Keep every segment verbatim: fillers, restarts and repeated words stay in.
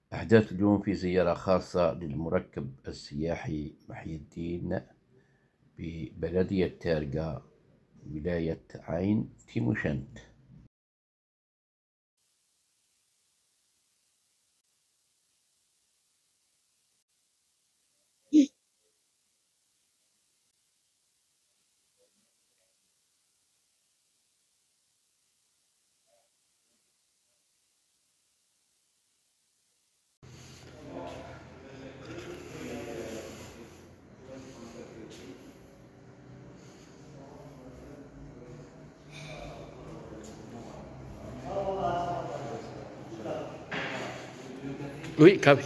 أحداث اليوم في زيارة خاصة للمركب السياحي محي الدين ببلدية تارقة ولاية عين تيموشنت. Oui, copy.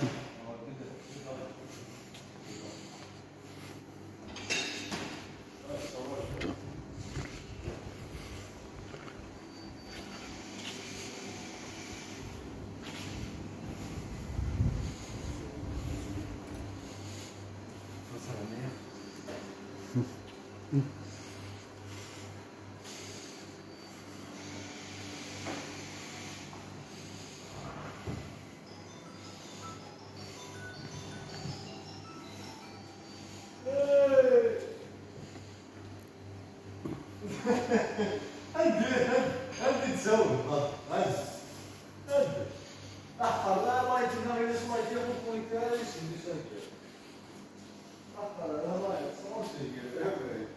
هدي هدي تسوي هدي هدي احقر لا ما يتنا غير اسمه يجيبوك ويتاريش اللي شايفه احقر لا ما يتصورش يجيب